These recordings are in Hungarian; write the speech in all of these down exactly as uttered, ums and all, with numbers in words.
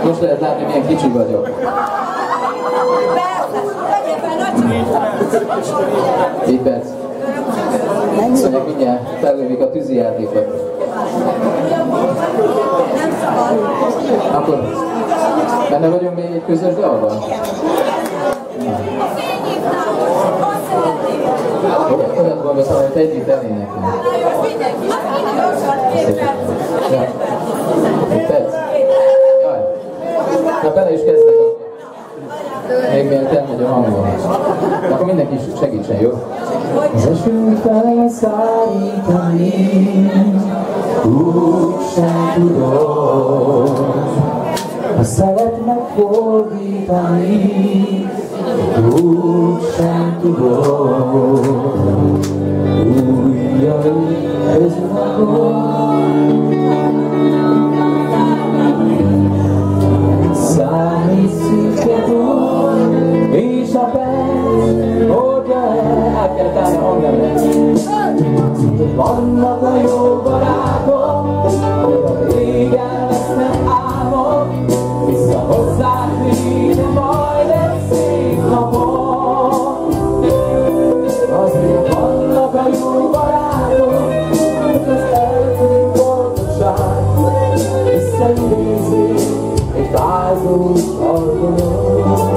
Most lehet látni, milyen kicsi vagyok. Négy perc. Szóval mindjárt felvívjuk a tűzijátékot. Akkor benne vagyunk még egy közös dalban? Olyat gondoltam, hogy együtt elénekelni. Egy perc? Jaj. Na bele is kezdek akkor. Még mielőtt elmegy a hangom. Akkor mindenki segítsen, jó? Az eső felszállítani, úgy sem tudom. Ha szeret megfordítani, úgy sem tudom. Újjai közlakon, számít szűkeből, és a perc oldja el. Át kell tárni a hangnemre. Vannak a jó barátok, hogy a régen lesznek álmok, vissza hozzák vége majd egy szép napon. Azért vannak a jó barátok, hogy az eltűnt boldogság visszaidézi egy fázós alkoholon.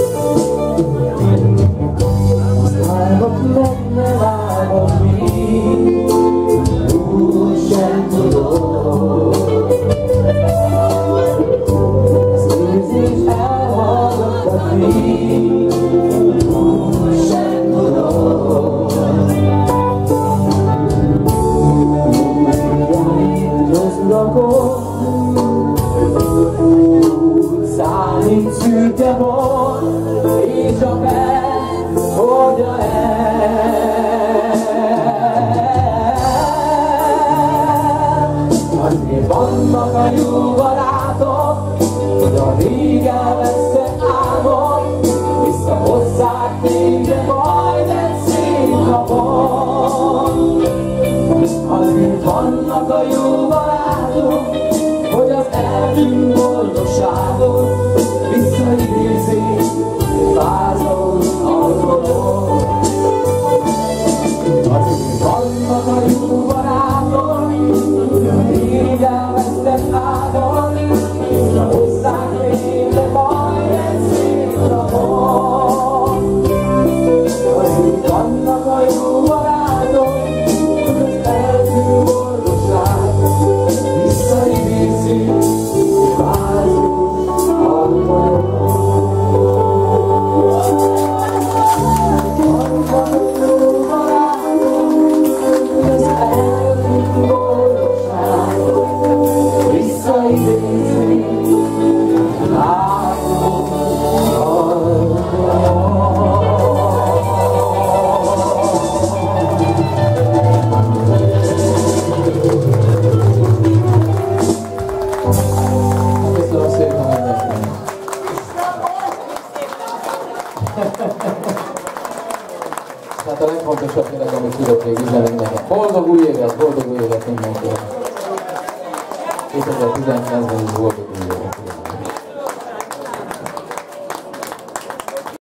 Az álmok meg nem álmodni, úgy sem tudom. Az érzés elhallgatni, úgy sem tudom. Újjait közlakon, számít szürke volt, és a perc oldja el. Azért vannak a jó barátok, hogy a régen veszett álmok, visszahozzák végre majd egy szép napon. Azért vannak a jó barátok, hogy az eltűnt boldogságot visszaidézi fázós alkoholon. Azért vannak a jó barátok, hogy a régen vesztett álmok, visszahozzák végre majd egy szép napon. Azért vannak a jó barátok, hogy az eltűnt boldogságot visszaidézi fázós alkoholon. Hát a legfontosabb tényleg, amit tudok még üzenni nekem. Boldog új évet, boldog új évet mindenkinek. kétezer-tizenkilencben is boldog új évet.